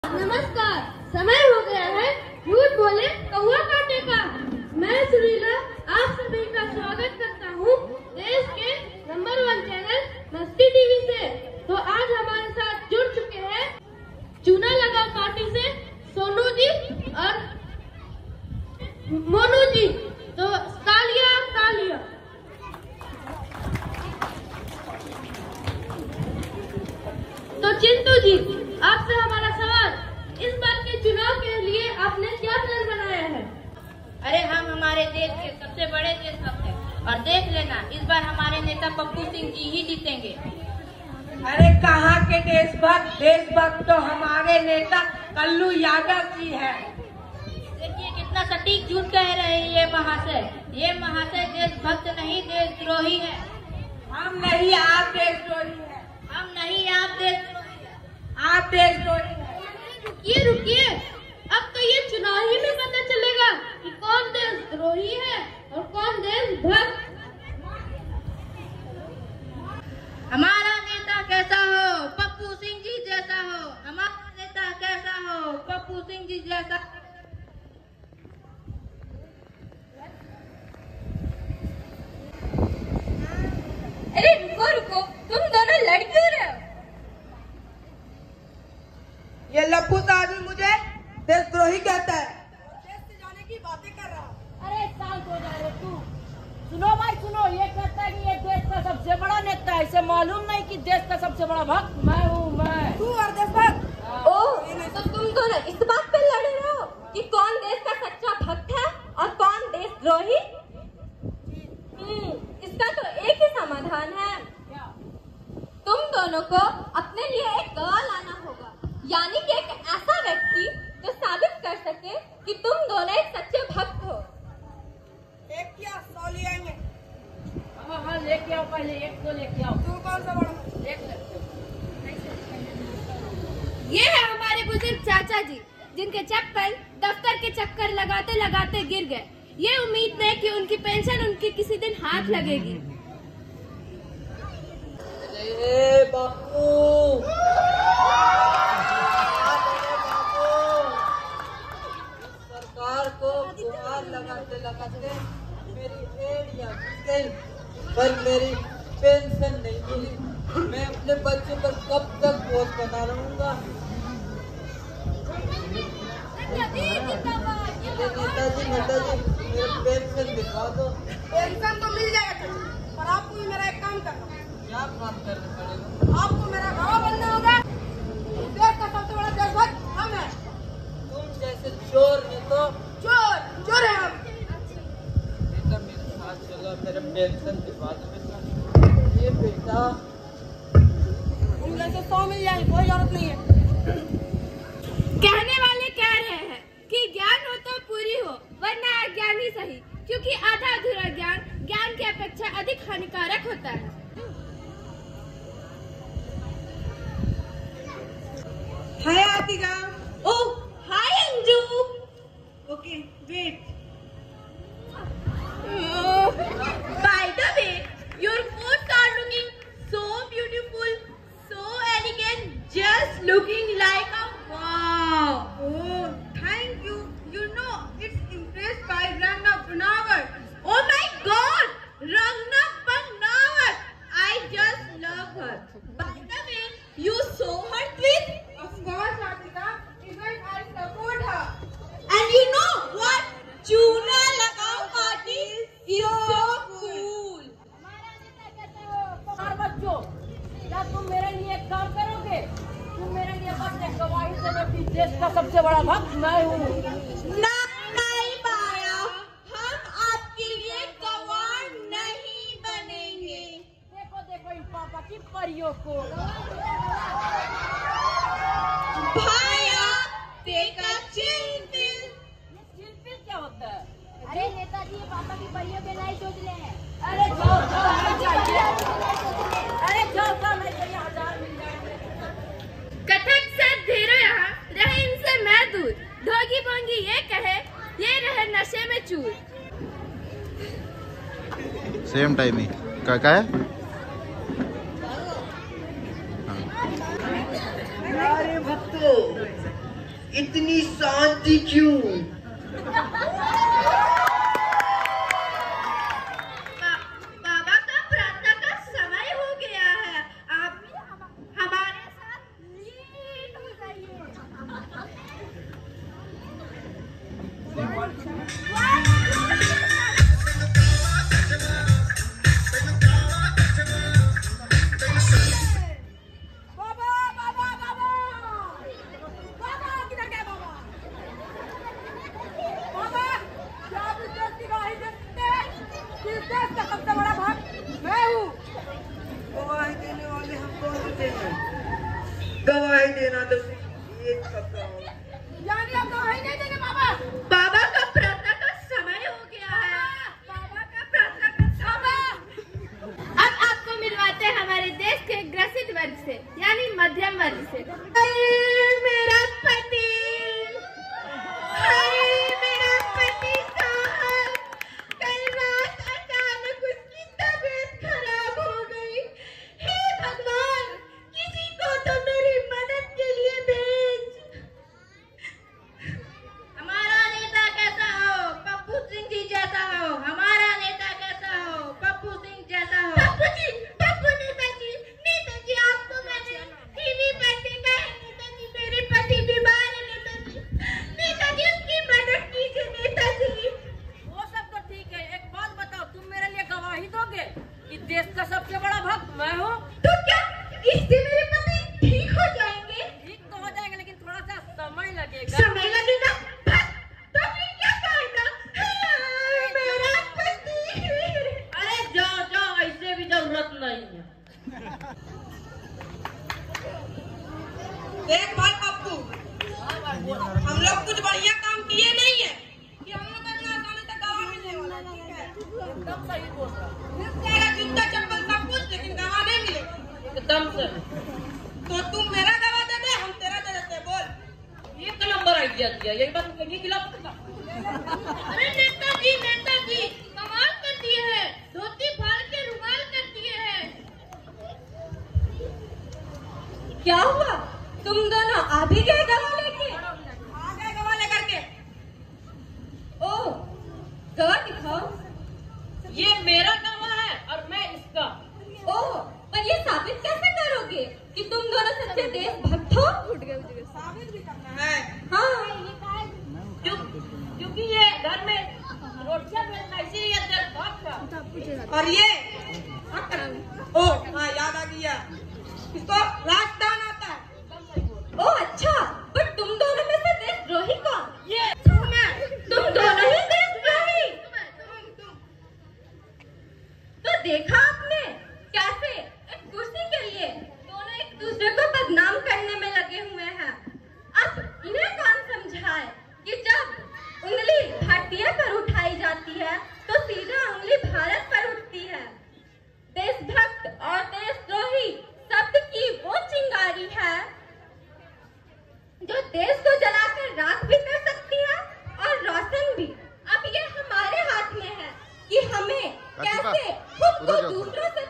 नमस्कार। समय हो गया है झूठ बोले कौवा काटे का। मैं सुरीला आप सभी का स्वागत करता हूँ देश के नंबर 1 चैनल मस्ती टीवी से। तो आज हमारे साथ जुड़ चुके हैं चूना लगा पार्टी से सोनू जी और मोनू जी। तो तालियां तालियां। तो चिंटू जी आपसे हमारा सवाल, इस बार के चुनाव के लिए आपने क्या प्लान बनाया है? अरे हम हमारे देश के सबसे बड़े देशभक्त हैं और देख लेना इस बार हमारे नेता पप्पू सिंह जी ही जीतेंगे। अरे कहाँ के देशभक्त तो हमारे नेता कल्लू यादव जी है। देखिए कितना सटीक झूठ कह रहे हैं ये महाशय देशभक्त नहीं देशद्रोही है। हम नहीं आप देशद्रोही है। हम नहीं आप देशद्रोही है। आप देशद्रोही है। रुकिए, अब तो ये चुनाव ही में पता चलेगा कि कौन देशद्रोही है और कौन देशभक्त। हमारा नेता कैसा हो? पप्पू सिंह जी जैसा हो। हमारा नेता कैसा हो? पप्पू सिंह जी जैसा। अरे रुको, तुम दोनों लड़ क्यों रहे हो? ये लफूस आदमी मुझे देशद्रोही कहता है। देश से जाने की बातें कर रहा हूँ। अरे शांत हो जा रे तू। सुनो भाई सुनो, ये कहता है कि ये देश का सबसे बड़ा नेता है। इसे मालूम नहीं कि देश का सबसे बड़ा भक्त मैं हूँ। मैं तू और देशभक्त। तो तुम दोनों इस बात पे लड़ रहे हो कि कौन देश का सच्चा भक्त है और कौन देशद्रोही? इसका तो एक ही समाधान है। तुम दोनों को अपने लिए एक गवाह लाना होगा, यानी कि एक ऐसा व्यक्ति जो साबित कर सके कि तुम दोनों एक सच्चे भक्त हो। एक क्या 100 ले आएंगे। हाँ लेके आओ, पहले एक को लेके आओ। तू कौन सा बड़ा? ये है हमारे बुजुर्ग चाचा जी, जिनके चप्पल दफ्तर के चक्कर लगाते लगाते गिर गए। ये उम्मीद नहीं कि उनकी पेंशन उनके किसी दिन हाथ लगेगी। बापू सरकार को गुहार लगाते लगाते मेरी एड़ियां घिस गई, पर मेरी पेंशन नहीं मिली। मैं अपने बच्चों पर कब तक बोझ बना रहूंगा। नेताजी मेरे पेंशन दिलवा दो। पेंशन तो मिल जाएगा, पर आपको भी मेरा एक काम करना। क्या काम करना पड़ेगा? आपको मेरा गवाह बनना होगा। देश का सबसे बड़ा देशभक्त हम हैं। तुम जैसे चोर ने तो चोर है हम। बेटा मेरे साथ चलो, मेरे पेंशन दिलवा दो बेटा। ये बेटा तुम जैसे 100 मिल जाए, कोई जरूरत नहीं है। कहने वाले कह रहे हैं कि ज्ञान हो तो पूरी हो, वरना अज्ञान ही सही, क्योंकि आधा अधूरा ज्ञान की अपेक्षा अधिक हानिकारक होता है। Hi Atika. Oh hi Anju. Okay wait. By the way, your clothes are looking so beautiful, so elegant, just looking like a wow. Oh, thank you. You know, it's impressed by Rangna Punawar. Oh my God, Rangna Panawat. I just love her. By the way, you saw her tweet? Of course, Atika. Even I support her. And you know what? Chuna Lagao party is so cool. हमारा नेता कहते हो और बच्चों, क्या तुम मेरे लिए एक काम करोगे? तुम मेरे लिए बस एक गवाही दे दो कि देश का सबसे बड़ा भक्त मैं हूँ। नहीं पाया, हम आपके लिए गवाह नहीं बनेंगे। देखो इन पापा की परियों को। भाया, take a chill pill. ये शिल्पी क्या होता है? अरे नेताजी ये पापा की परियों के नहीं सोच ले हैं। अरे जाओ हमें चाहिए। अरे जाओ हमें चाहिए, 1000 मिल जाएंगे। कथक से धीरो यहाँ रहे, इनसे मैं दूर। ढोगी बोंगी ये कहे, ये रहे नशे में चूर। सेम टाइम ही क्या है? अरे भक्तों, इतनी शांति क्यों? बाबा का प्रार्थना का समय हो गया है, आप हमारे साथ लीन हो जाइए। सबसे बड़ा भाग मैं हूँ। गवाही देने वाले हम कौन होते हैं? गवाही देना तो एक शब्द हो। यानी अब गवाही नहीं देंगे बाबा। बाबा का प्रार्थना का समय हो गया है, बाबा का प्रार्थना का समय। अब आपको मिलवाते हैं हमारे देश के ग्रसित वर्ग से, यानी मध्यम वर्ग से। मेरा पति, मेरा पति साहब, कल रात अचानक उसकी तबीयत खराब हो गई। हे भगवान, किसी को तो मेरी मदद के लिए भेज। हमारा नेता कैसा हो? पप्पू सिंह जी जैसा हो। हमारा नेता कैसा हो? पप्पू सिंह जैसा हो। पप्पू नेताजी, नेताजी आपको मैंने टीवी पर देखा है। नेताजी मेरे पति बीमार है। नेताजी उसकी मदद कीजिए। नेताजी वो सब तो ठीक है, एक बात बताओ, तुम मेरे लिए गवाही दोगे कि देश का सबसे बड़ा भक्त मैं हूँ? तो क्या इससे मेरे पति ठीक हो जाएंगे? ठीक तो हो जाएगा, लेकिन थोड़ा सा समय लगेगा। समय लगेगा तो फिर क्या करना? मेरा पति। अरे जाओ जाओ, ऐसे भी जरूरत नहीं है। देख भाई पप्पू, हम लोग कुछ बढ़िया काम किए नहीं है कि हम लोग इतना आसानी से गवाह मिलने वाला है, ठीक है? एकदम सही बोल रहा है। मिल जाएगा जूता चप्पल सब कुछ, लेकिन गवाह नहीं मिलेगा। एकदम से तो तुम मेरा गवाह दे दे, हम तेरा दे देते। बोल। एक नंबर आइडिया दिया, यही बात ये खिलाफ। अरे नेताजी कमाल कर दिए है, धोती फाड़ के रुमाल कर दिए है। क्या हुआ? तुम दोनों आ भी गए गवाह लेके? आ गए गवाह लेकर के। ओह, गवाह दिखाओ। ये मेरा गवाह है और मैं इसका। ओह, पर ये साबित कैसे करोगे कि तुम दोनों सच्चे देशभक्त हो? साबित भी करना है। हाँ, क्योंकि ये घर में रोटियां बेचना, इसीलिए देशभक्त है। और ये ओ हाँ, याद आ गया, इसको राजदान आता है। ओह अच्छा, पर तुम दोनों में से देशद्रोही कौन? ये तुम दोनों ही देशद्रोही। तो देखा आपने कैसे एक कुर्सी के लिए दोनों एक दूसरे को बदनाम करने में लगे हुए हैं। अब इन्हें कौन समझाए कि जब उंगली भारतीय पर उठाई जाती है तो सीधा उंगली भारत पर उठती है। देशभक्त और देशद्रोही शब्द की वो चिंगारी है जो देश को जलाकर राख भी कर सकती है और रोशन भी। अब ये हमारे हाथ में है कि हमें कैसे खुद को दूसरों से